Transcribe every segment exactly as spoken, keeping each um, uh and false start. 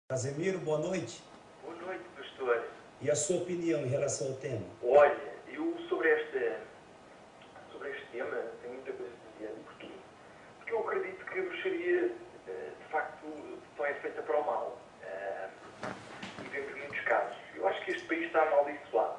Casemiro, boa noite. Boa noite, pastor. E a sua opinião em relação ao tema? Olha, eu sobre este, sobre este tema tenho muita coisa a dizer. Porquê? Porque eu acredito que a bruxaria, de facto, só é feita para o mal. E vemos muitos casos. Eu acho que este país está amaldiçoado.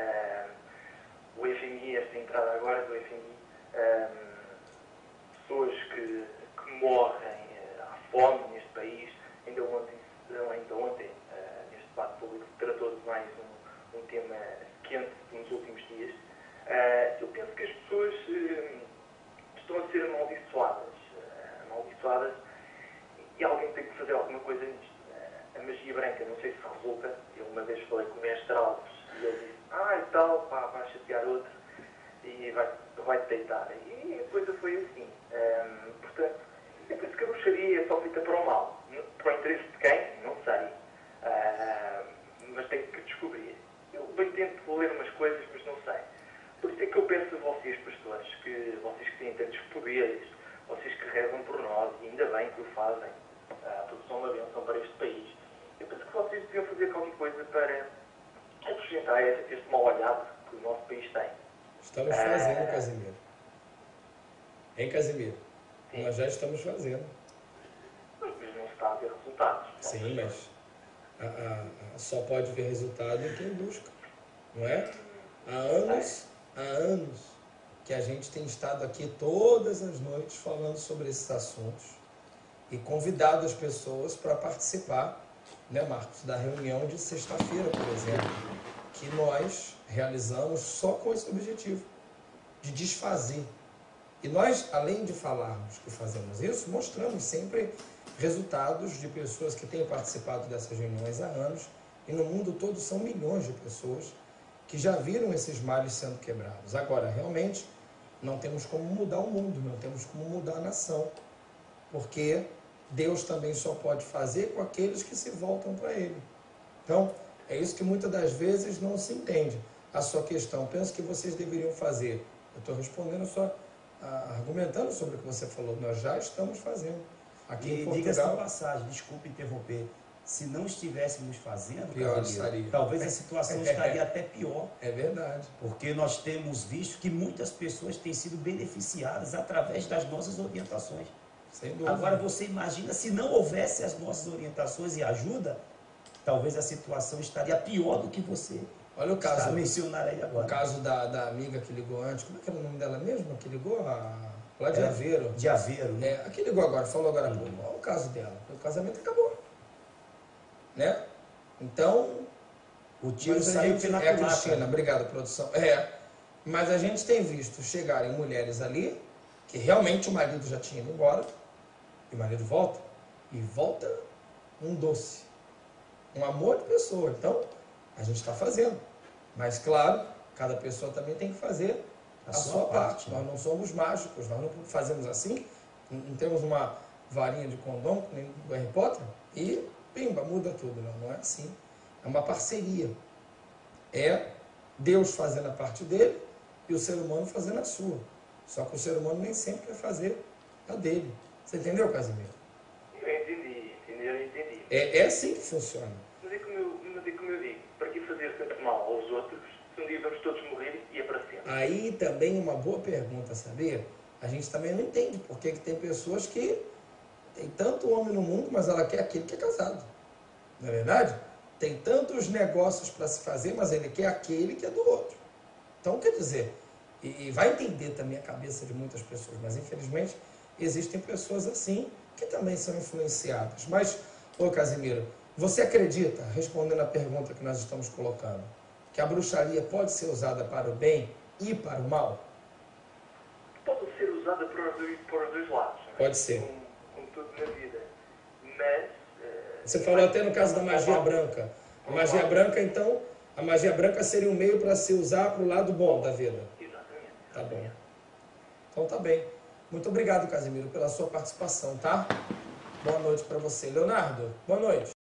O F M I, esta entrada agora do F M I, pessoas que, que morrem à fome neste país, ainda ontem, ainda ontem uh, neste debate público, tratou de mais um, um tema quente nos últimos dias. Uh, eu penso que as pessoas uh, estão a ser amaldiçoadas, uh, amaldiçoadas e alguém tem que fazer alguma coisa nisto. Uh, a magia branca, não sei se resulta. Eu uma vez falei com o mestre Alves e ele disse, ah e tal, pá, vai chatear outro e vai, vai-te deitar. E a coisa foi assim. Um, portanto, eu penso que a bruxaria é só feita para o mal. Para o interesse de quem? Não sei. Uh, mas tenho que descobrir. Eu bem tento ler umas coisas, mas não sei. Por isso é que eu peço a vocês, pastores, que vocês que têm tantos poderes, vocês que rezam por nós, e ainda bem que o fazem, uh, porque são uma bênção para este país. Eu penso que vocês deviam fazer qualquer coisa para apresentar este mau olhado que o nosso país tem. Estamos fazendo, uh, Casimiro. Hein, Casimiro? Sim. Nós já estamos fazendo. Mas não se está a ver resultados. Sim, mas a, a, a, só pode ver resultado em quem busca, não é? Há anos, há anos que a gente tem estado aqui todas as noites falando sobre esses assuntos e convidado as pessoas para participar, né, Marcos, da reunião de sexta-feira, por exemplo, que nós realizamos só com esse objetivo, de desfazer. E nós, além de falarmos que fazemos isso, mostramos sempre resultados de pessoas que têm participado dessas reuniões há anos, e no mundo todo são milhões de pessoas que já viram esses males sendo quebrados. Agora, realmente, não temos como mudar o mundo, não temos como mudar a nação, porque Deus também só pode fazer com aqueles que se voltam para Ele. Então, é isso que muitas das vezes não se entende. A sua questão, penso que vocês deveriam fazer. Eu estou respondendo só, argumentando sobre o que você falou, nós já estamos fazendo. Aqui e em Portugal, diga-se de passagem, desculpe interromper, se não estivéssemos fazendo, pior Casimiro, estaria. talvez a situação estaria até pior. É verdade. Porque nós temos visto que muitas pessoas têm sido beneficiadas através das nossas orientações. Sem dúvida. Agora você imagina, se não houvesse as nossas orientações e ajuda, talvez a situação estaria pior do que você Olha o caso, está a mencionar aí agora. O caso da, da amiga que ligou antes, como é que era o nome dela mesmo? Que ligou? A, lá de é, Aveiro. De Aveiro, né? É, a que ligou agora, falou agora há pouco. Olha o caso dela. O casamento acabou. Né? Então, o tiro saiu pela É, culatra. Cristina, obrigado, produção. É, mas a gente tem visto chegarem mulheres ali, que realmente o marido já tinha ido embora, e o marido volta, e volta um doce. Um amor de pessoa. Então, a gente está fazendo. Mas, claro, cada pessoa também tem que fazer a, a sua, sua parte. parte. Nós não somos mágicos, nós não fazemos assim, não temos uma varinha de condom, nem do Harry Potter, e pimba, muda tudo. Não, não é assim. É uma parceria. É Deus fazendo a parte dele e o ser humano fazendo a sua. Só que o ser humano nem sempre quer fazer a dele. Você entendeu, Casimiro? Eu entendi, entendi, eu entendi. É, é assim que funciona. Mas é como eu, mas é como eu digo, para que fazer tanto mal aos outros, se um dia vamos todos morrer e é para sempre? Aí também uma boa pergunta, sabia? A gente também não entende por que tem pessoas que tem tanto homem no mundo, mas ela quer aquele que é casado. Não é verdade? Tem tantos negócios para se fazer, mas ele quer aquele que é do outro. Então, quer dizer, e, e vai entender também a cabeça de muitas pessoas, mas infelizmente existem pessoas assim que também são influenciadas. Mas, ô Casimiro, você acredita, respondendo a pergunta que nós estamos colocando, que a bruxaria pode ser usada para o bem e para o mal? Pode ser usada para os dois, para os dois lados. Pode ser. Como, como tudo na vida. Mas... Uh, você falou até no caso da magia branca. A magia branca, então, a magia branca seria um meio para se usar para o lado bom da vida. Exatamente. Tá bom. Então tá bem. Muito obrigado, Casimiro, pela sua participação, tá? Boa noite para você. Leonardo, boa noite.